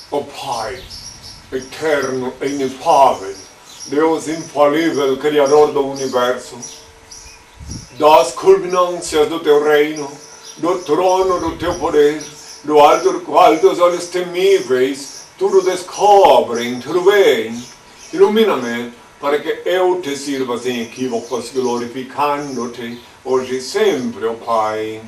Ó Pai, eterno e inefável, Deus infalível, Criador do Universo, das culminâncias do Teu reino, do trono do Teu poder, do alto do qual Teus olhos temíveis tudo descobrem, tudo veem. Ilumina-me para que eu Te sirva sem equívocos, glorificando-Te hoje e sempre, ó Pai.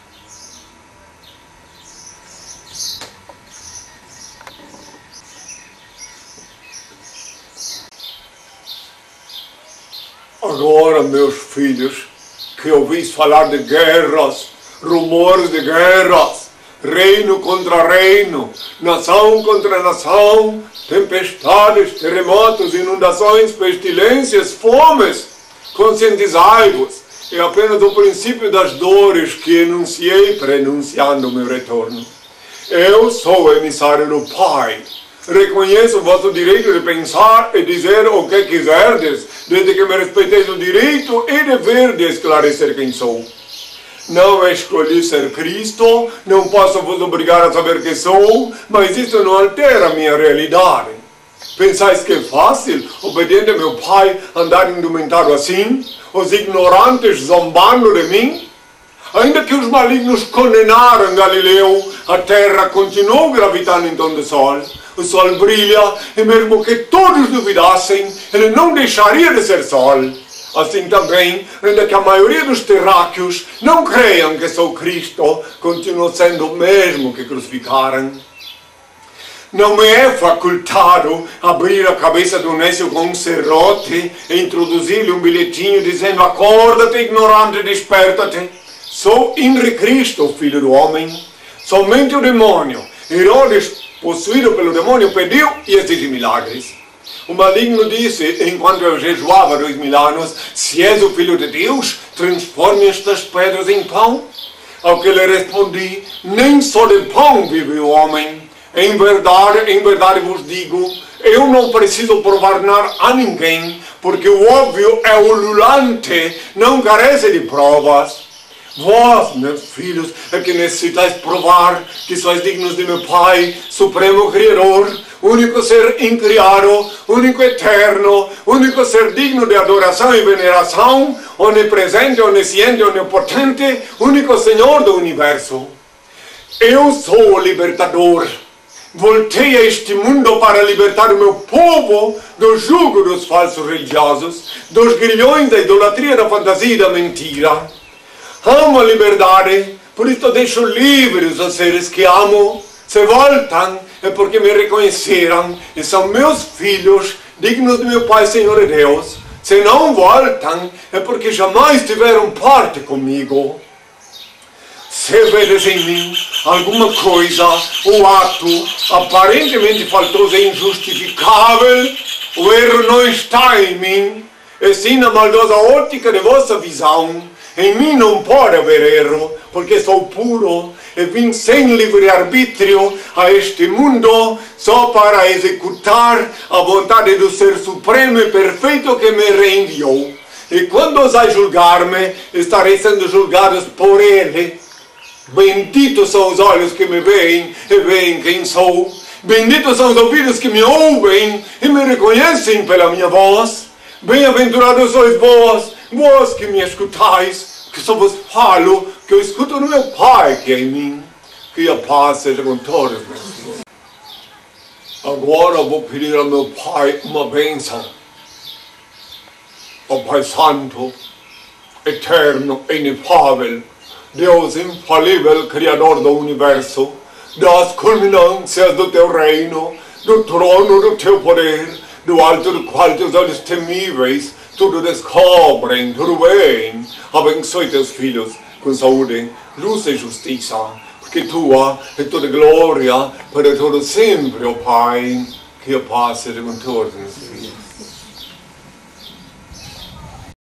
Agora, meus filhos, que ouvis falar de guerras, rumores de guerras, reino contra reino, nação contra nação, tempestades, terremotos, inundações, pestilências, fomes, conscientizai-vos, é apenas o princípio das dores que enunciei prenunciando o meu retorno. Eu sou o emissário do Pai. Reconheço o vosso direito de pensar e dizer o que quiserdes, desde que me respeiteis o direito e dever de esclarecer quem sou. Não escolhi ser Cristo, não posso vos obrigar a saber quem sou, mas isso não altera a minha realidade. Pensais que é fácil, obediente a meu Pai, andar indumentado assim? Os ignorantes zombando de mim? Ainda que os malignos condenaram Galileu, a terra continuou gravitando em torno do sol. O sol brilha, e mesmo que todos duvidassem, ele não deixaria de ser sol. Assim também, ainda que a maioria dos terráqueos não creiam que sou Cristo, continuo sendo o mesmo que crucificaram. Não me é facultado abrir a cabeça do nécio com um serrote e introduzir-lhe um bilhetinho dizendo: acorda-te, ignorante, desperta-te. Sou Henri Cristo, filho do homem. Somente o demônio, Herodes, possuído pelo demônio, pediu e exige milagres. O maligno disse, enquanto eu jejuava 2000 anos: se és o Filho de Deus, transforme estas pedras em pão. Ao que lhe respondi: nem só de pão vive o homem. Em verdade vos digo, eu não preciso provar nada a ninguém, porque o óbvio é ululante, não carece de provas. Vós, meus filhos, é que necessitais provar que sois dignos de meu Pai, Supremo Criador, único ser incriado, único eterno, único ser digno de adoração e veneração, onipresente, onisciente, onipotente, único Senhor do Universo. Eu sou o libertador. Voltei a este mundo para libertar o meu povo do jugo dos falsos religiosos, dos grilhões da idolatria, da fantasia e da mentira. Amo a liberdade, por isso deixo livres os seres que amo. Se voltam, é porque me reconheceram e são meus filhos, dignos de meu Pai, Senhor e Deus. Se não voltam, é porque jamais tiveram parte comigo. Se vedes em mim alguma coisa, um ato aparentemente faltoso e injustificável, o erro não está em mim, e sim na maldosa ótica de vossa visão. Em mim não pode haver erro, porque sou puro e vim sem livre-arbítrio a este mundo só para executar a vontade do Ser Supremo e Perfeito que me reenviou. E quando ousai julgar-me, estarei sendo julgados por Ele. Benditos são os olhos que me veem e veem quem sou. Benditos são os ouvidos que me ouvem e me reconhecem pela minha voz. Bem-aventurados sois vós, vós que me escutais, que só vos falo, que eu escuto no meu Pai que é em mim. Que a paz seja com todos meus filhos. Agora vou pedir ao meu Pai uma bênção. Ó Pai Santo, eterno e inefável, Deus infalível, Criador do Universo, das culminâncias do Teu reino, do trono do Teu poder, do alto do qual Teus olhos temíveis tudo descobrem, tudo veem. Abençoe Teus filhos com saúde, luz e justiça, porque Tua é toda glória para todo sempre, ó Pai. Que a paz seja com todos.